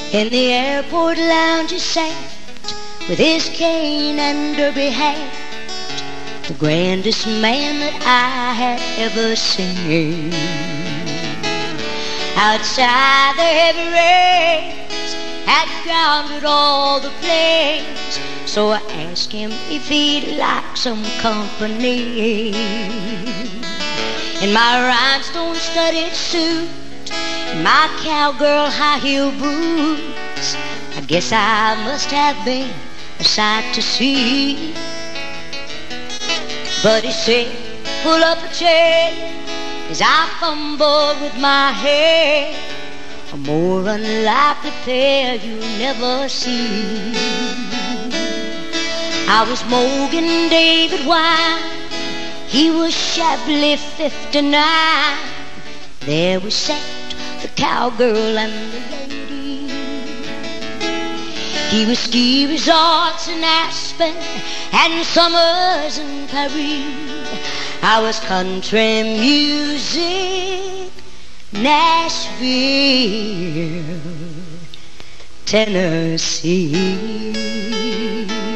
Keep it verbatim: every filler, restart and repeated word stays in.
In the airport lounge he sat with his cane and derby hat, the grandest man that I had ever seen. Outside the heavy rains had grounded all the planes, so I asked him if he'd like some company. In my rhinestone-studded suit, in my cowgirl high-heel boots, I guess I must have been a sight to see. But he said, pull up a chair, as I fumbled with my hair, a more unlikely pair you'll never see. I was Morgan David Wine, he was shabbily fifty-nine. There we sat, the cowgirl and the lady. He was ski resorts in Aspen and summers in Paris. I was country music, Nashville, Tennessee.